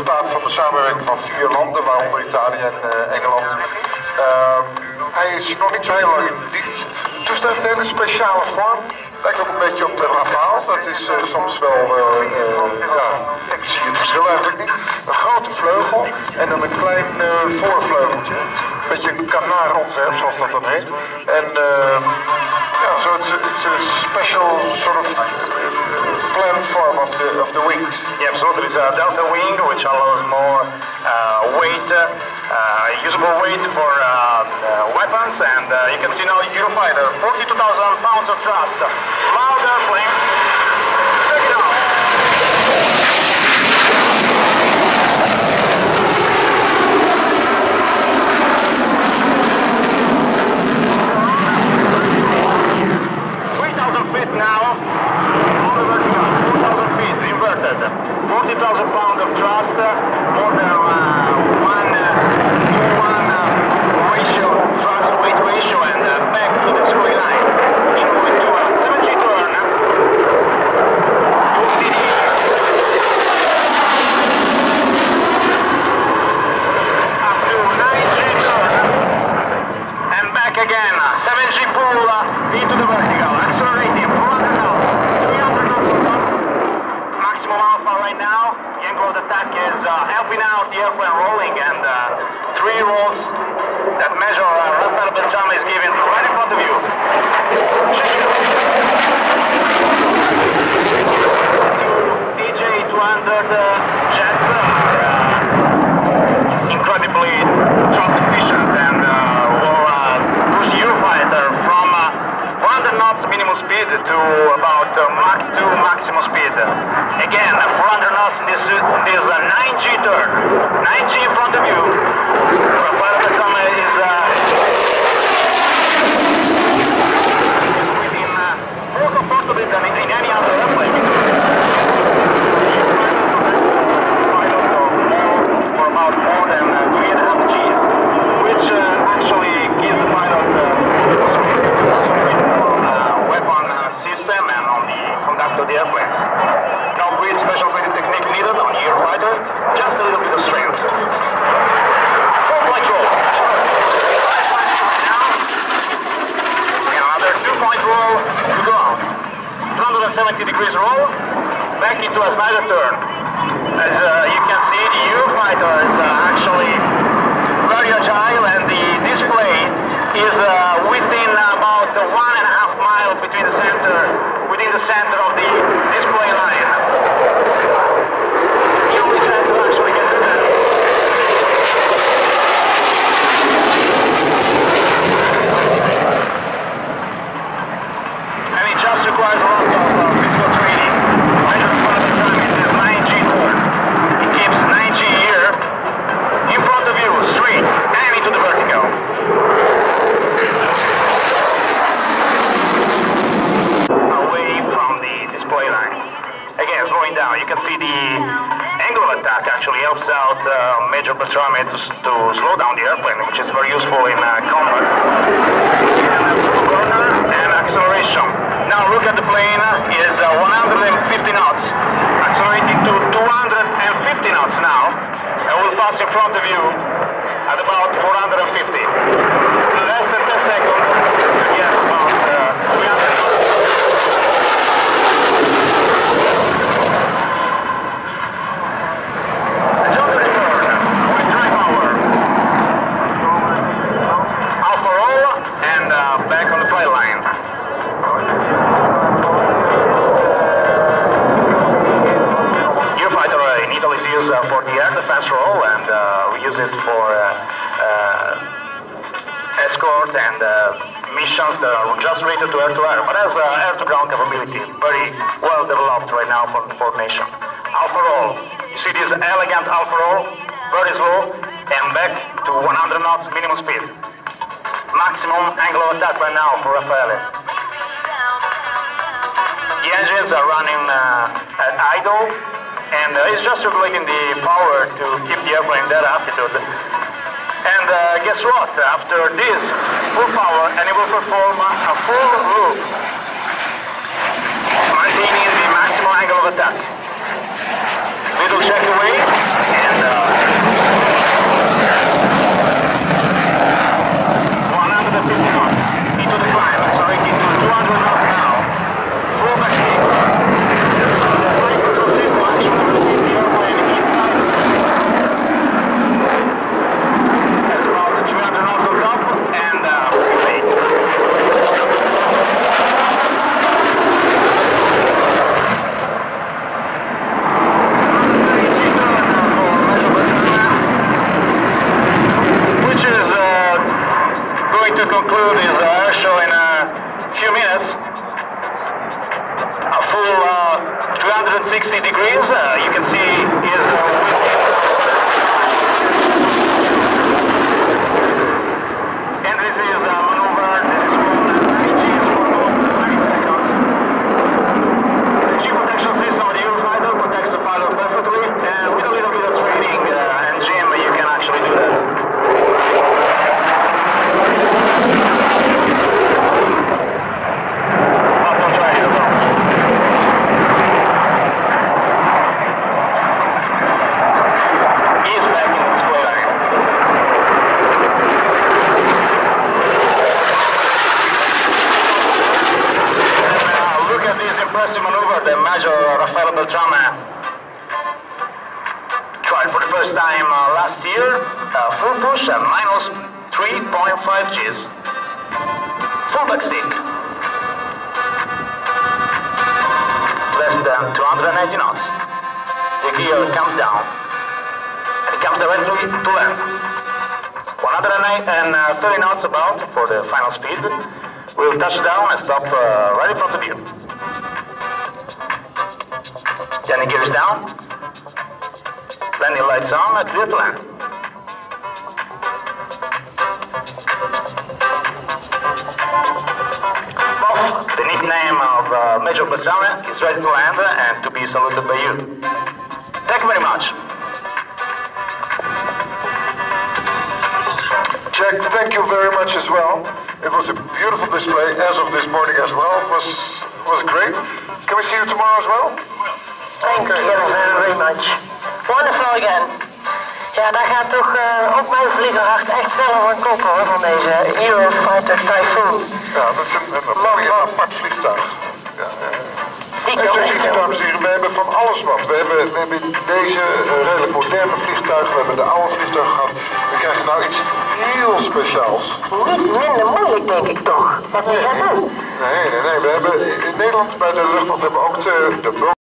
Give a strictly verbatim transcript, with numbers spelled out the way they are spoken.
resultaat van de samenwerking van vier landen, waaronder Italië en uh, Engeland. Uh, hij is nog niet zo heel lang in dienst. Het toestel heeft een hele speciale vorm. Lijkt ook een beetje op de Rafale. Dat is uh, soms wel, uh, uh, ja, ik zie het verschil eigenlijk niet. Een grote vleugel en dan een klein uh, voorvleugeltje. Een beetje een kanarontwerp, zoals dat dan heet. En uh, ja, so it's a, it's a special sort of planned form of the, of the wings. Yeah, absolutely. It's a delta wing, which allows more uh, weight, uh, usable weight for uh, uh, weapons, and uh, you can see now Eurofighter, forty-two thousand pounds of thrust. Loud airplane. Check it out. three thousand feet now. On the vertical. four thousand feet inverted. forty thousand pounds of thrust. More than uh, one uh, to one uh, ratio, thrust weight ratio, and uh, back to the square line. Into a seven G turn. Up to nine G turn. And back again. seven G pull uh, into the vertical. Accelerating. four hundred knots. three hundred knots on top. Maximum alpha right now. The angle of attack is uh, helping out the airplane rolling, and uh, three rolls that measure uh, Rafael Benjamin is giving right in front of you. D J two hundred uh, jets are uh, incredibly thrust efficient and uh, will uh, push the Eurofighter from uh, four hundred knots minimum speed to about uh, Mach two maximum speed. Again, four hundred knots in this, this uh, nine G turn. nine G in front of you. Rafael Benjamin is uh, within uh, more comfortably than in any other airplane. For about more than uh, three and a half Gs, which uh, actually gives the pilot uh, the possibility to concentrate more on uh, weapon uh, system and on the conduct of the airplanes. No great special training technique needed on the Eurofighter, just a little bit of strength. Four point roll. Now, and another two point roll to go out. two hundred seventy degrees roll, back into a slider turn. As uh, you can see, the Eurofighter is uh, actually very agile, and the display is uh, within about uh, one and a half mile between the center, within the center of the display line. It's the only jet to actually get to that. And it just requires a lot of uh, physical training. Measure for the time in this nine G turn. It keeps nine G here, in front of you, straight, and into the vertical. Away from the display line. Again, slowing down, you can see the angle of attack actually helps out uh, Major Bertrami to, to slow down the airplane, which is very useful in uh, combat. Burner and acceleration. Now look at the plane, is uh, one hundred fifty knots, accelerating to two hundred fifty knots now, and will pass in front of you at about four hundred fifty. Less than ten seconds, again about uh, three hundred knots. Jump return with dry power. Alpha roll and uh, back on the flight line. Eurofighter uh, in Italy is used uh, for the air defense role, and uh, we use it for uh, uh, escort and uh, missions that are just rated to air-to-air, but has uh, air-to-ground capability, very well developed right now for the formation. Alpha roll. You see this elegant alpha roll, very slow, and back to one hundred knots minimum speed. Maximum angle of attack right now for Raffaele. The engines are running uh, at idle, and uh, it's just regulating the power to keep the airplane that altitude. And uh, guess what? After this full power, and it will perform a full loop, maintaining the maximum angle of attack. Little check away, and Luchtma tried for the first time uh, last year, uh, full push and minus three point five Gs. Full back stick. Less than two hundred ninety knots. The gear comes down and it comes directly to land. one hundred thirty knots about for the final speed. We'll touch down and stop uh, right in front of you. Landing gear is down. Landing lights on and clear to land. Bob, the nickname of uh, Major Luchtma, is ready to land and to be saluted by you. Thank you very much. Jack, thank you very much as well. It was a beautiful display as of this morning as well. It was was great. Can we see you tomorrow as well? Thank you very much. Wonderful again. Ja, daar gaat toch uh, ook mijn vliegerhart echt sneller van kop hoor, van deze Eurofighter Typhoon. Ja, dat is een, een, een mooi apart vliegtuig. Ja, ja. Die En zo kan ziet u, echt dames en heren, we hebben van alles wat. We hebben, we hebben deze uh, redelijk moderne vliegtuigen, we hebben de oude vliegtuigen gehad. We krijgen nou iets heel speciaals. niet minder moeilijk denk ik toch, wat die gaat doen. Nee, nee, nee. We hebben in Nederland bij de luchtmacht hebben we ook de, de